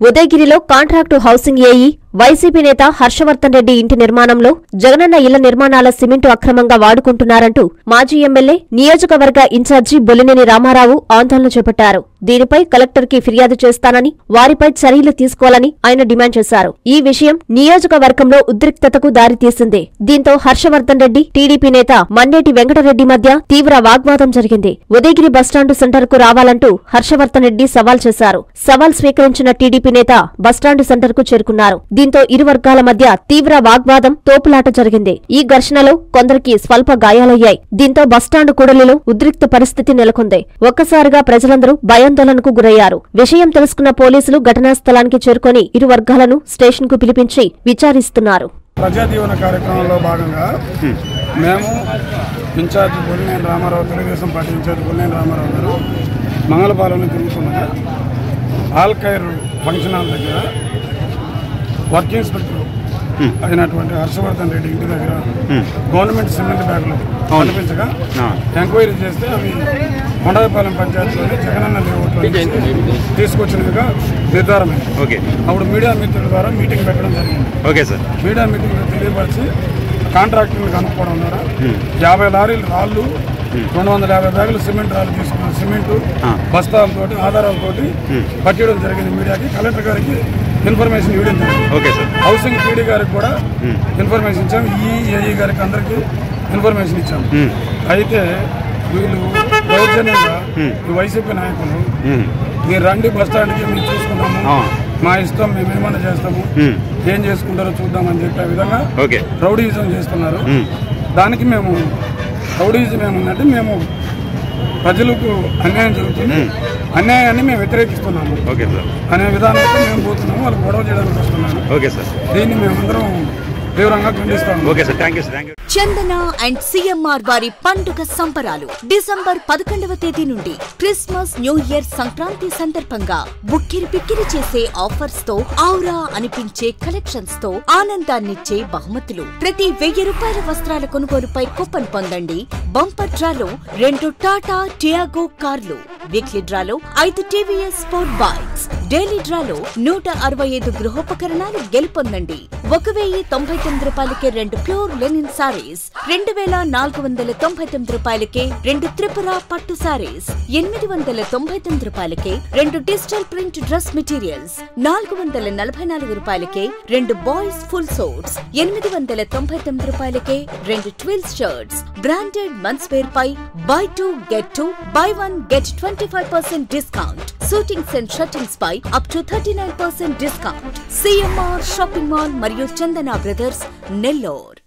ఉదయగిరిలో contract housing AE YCP నేత హర్షవర్ధన్ రెడ్డి ఇంటి నిర్మాణంలో జగనన్న ఇళ్ల నిర్మాణాల సిమెంటు అక్రమంగా వాడుకుంటున్నారంటూ మాజీ ఎమ్మెల్యే నియోజకవర్గ ఇన్ఛార్జి బొలినేని రామారావు ఆందోళన చేపట్టారు. దీనిపై కలెక్టర్కి ఫిర్యాదు చేస్తానని, వారిపై చర్యలు తీసుకోవాలని ఆయన డిమాండ్ చేశారు. ఈ విషయం నియోజకవర్గంలో ఉద్రిక్తతకు దారితీసింది. దీంతో హర్షవర్ధన్ రెడ్డి, టీడీపీ నేత మండేటి వెంకటరెడ్డి మధ్య తీవ్ర వాగ్వాదం జరిగింది. ఉదయగిరి బస్టాండు సెంటర్కు రావాలంటూ హర్షవర్ధన్ రెడ్డి సవాల్ చేశారు. సవాల్ స్వీకరించిన టీడీపీ నేత బస్టాండు సెంటర్కు చేరుకున్నారు. దీంతో ఇరు వర్గాల మధ్య తీవ్ర వాగ్వాదం, తోపులాట జరిగింది. ఈ ఘర్షణలో కొందరికి స్వల్ప గాయాలయ్యాయి. దీంతో బస్టాండు కూడలిలో ఉద్రిక్త పరిస్థితి నెలకొంది. ఒక్కసారిగా ప్రజలందరూ భయాందోళనకు గురయ్యారు. విషయం తెలుసుకున్న పోలీసులు ఘటనా స్థలానికి చేరుకుని ఇరు వర్గాలను స్టేషన్ కు పిలిపించి విచారిస్తున్నారు. ప్రజాదీవన కార్యక్రమంలో భాగంగా మేము in-charge Bolineni Ramarao, Telugu Desam party in-charge Bolineni Ramarao garu మంగళపాలెంలో తిరుగుతున్నారు. ఆల్కైర్ ఫంక్షన్ హాల్ దగ్గర వర్క్ ఇన్స్పెక్టర్ అయినటువంటి హర్షవర్ధన్ రెడ్డి ఇంటి దగ్గర గవర్నమెంట్ సిమెంట్ బ్యాగులు కనిపించగా ఎంక్వైరీ చేస్తే అవి కొండపాలెం పంచాయతీలోని జగనన్న లేఅవుట్లో తీసుకొచ్చినవిగా నిర్ధారమైంది. అప్పుడు మీడియా మిత్రుల ద్వారా మీటింగ్ పెట్టడం జరిగింది. మీడియా మీటింగ్ తెలియపరిచి కాంట్రాక్టర్లు కనుక్కోవడం ద్వారా 50 లారీలు రాళ్ళు, 250 బ్యాగులు సిమెంట్ రాళ్ళు తీసుకున్న సిమెంటు బస్తాలతోటి, ఆధారాలతోటి పట్టడం జరిగింది. మీడియాకి, కలెక్టర్ గారికి ఇన్ఫర్మేషన్ ఇవ్వడం జరిగింది. హౌసింగ్ పీడీ గారికి కూడా ఇన్ఫర్మేషన్ ఇచ్చాము. ఈఏఈ గారికి అందరికీ ఇన్ఫర్మేషన్ ఇచ్చాము. అయితే వీళ్ళు దౌర్జన్యంగా ఈ వైసీపీ నాయకులు మీరు రండి బస్టాండ్కి, మేము చూసుకున్నాము, మా ఇష్టం, మేము ఏమైనా చేస్తాము, ఏం చేసుకుంటారో చూద్దామని చెప్పే విధంగా రౌడీయిజం చేస్తున్నారు. దానికి మేము రౌడీయిజం ఏముందంటే మేము ప్రజలకు అన్యాయం జరుగుతుంది, అన్యాయాన్ని మేము వ్యతిరేకిస్తున్నాము అనే విధానంతో మేము పోతున్నాము. వాళ్ళు గొడవ చేయడానికి వస్తున్నాము. దీన్ని మేమందరం తీవ్రంగా ఖండిస్తాము. చందన అండ్ సిఎంఆర్ వారి పండుగ సంబరాలు డిసెంబర్ 11వ తేదీ నుండి క్రిస్మస్, న్యూ ఇయర్, సంక్రాంతి సందర్భంగా బుక్కిరి పిక్కిరి చేసే ఆఫర్స్ తో, ఔరా అనిపించే కలెక్షన్స్ తో ఆనందాన్నిచ్చే బహుమతులు. ప్రతి 1000 రూపాయల వస్త్రాల కొనుగోలుపై కూపన్ పొందండి. బంపర్ డ్రాలో 2 టాటా టియాగో కార్లు, వీక్లీ డ్రాలో 5 టీవీఎస్ స్పోర్ట్ బైక్స్, డైలీ డ్రాలో 165 గృహోపకరణాలు గెలుపొందండి. 1099 రూపాయలకే 2 ప్యూర్ లెనిన్ సారీస్, 2499 రూపాయలకే 2 త్రిపుర పట్టు సారీస్, 899 రూపాయలకే 2 డిజిటల్ ప్రింట్ డ్రెస్ మెటీరియల్స్, 444 రూపాయలకే 2 బాయ్స్ ఫుల్ సోట్స్, 899 రూపాయలకే 2 twills shirts. Branded men's wear పై buy 2 get 2, buy 1 get 25% discount. Suitings and shirtings పై up to 39% discount. CMR shopping mall మరియు చందన బ్రదర్స్, నెల్లూరు.